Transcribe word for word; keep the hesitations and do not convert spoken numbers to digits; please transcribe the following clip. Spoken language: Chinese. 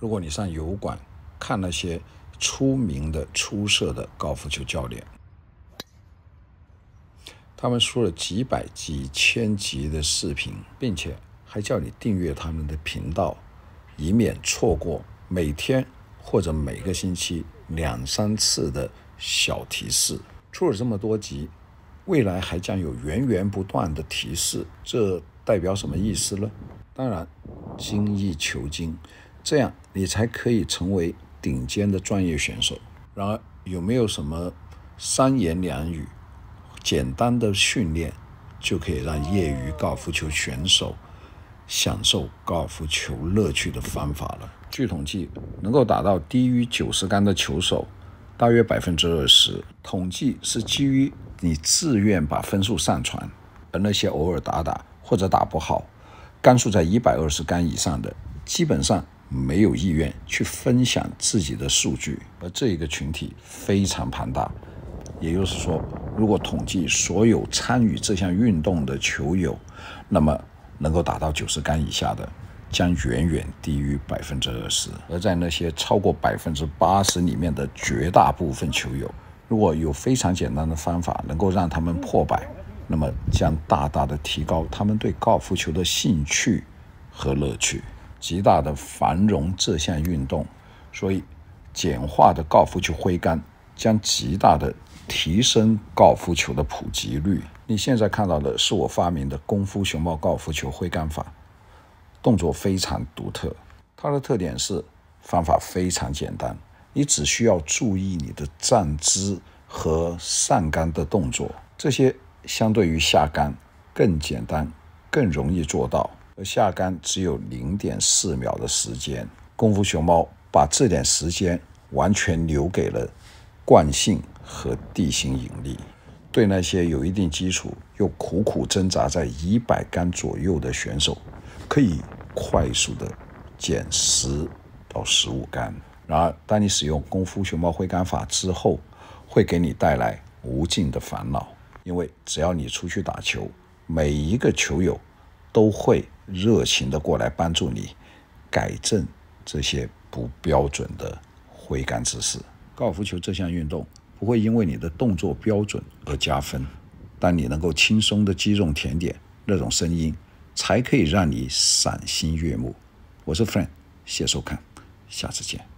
如果你上油管看那些出名的出色的高尔夫球教练，他们出了几百几千集的视频，并且还叫你订阅他们的频道，以免错过每天或者每个星期两三次的小提示。出了这么多集，未来还将有源源不断的提示，这代表什么意思呢？当然，精益求精，这样你才可以成为顶尖的专业选手。然而，有没有什么三言两语简单的训练就可以让业余高尔夫球选手享受高尔夫球乐趣的方法了？据统计，能够打到低于九十杆的球手大约百分之二十。统计是基于你自愿把分数上传，而那些偶尔打打或者打不好，杆数在一百二十杆以上的，基本上没有意愿去分享自己的数据。而这一个群体非常庞大，也就是说，如果统计所有参与这项运动的球友，那么能够打到九十杆以下的将远远低于百分之二十。而在那些超过百分之八十里面的绝大部分球友，如果有非常简单的方法能够让他们破百，那么将大大的提高他们对高尔夫球的兴趣和乐趣，极大的繁荣这项运动。所以简化的高尔夫球挥杆将极大的提升高尔夫球的普及率。你现在看到的是我发明的功夫熊猫高尔夫球挥杆法，动作非常独特。它的特点是方法非常简单，你只需要注意你的站姿和上杆的动作，这些相对于下杆更简单，更容易做到。而下杆只有 零点四秒的时间，功夫熊猫把这点时间完全留给了惯性和地心引力。对那些有一定基础又苦苦挣扎在一百杆左右的选手，可以快速的减十到十五杆。然而，当你使用功夫熊猫挥杆法之后，会给你带来无尽的烦恼，因为只要你出去打球，每一个球友都会热情的过来帮助你改正这些不标准的挥杆姿势。高尔夫球这项运动不会因为你的动作标准而加分，但你能够轻松的击中甜点，那种声音才可以让你赏心悦目。我是 Frank， 谢谢收看，下次见。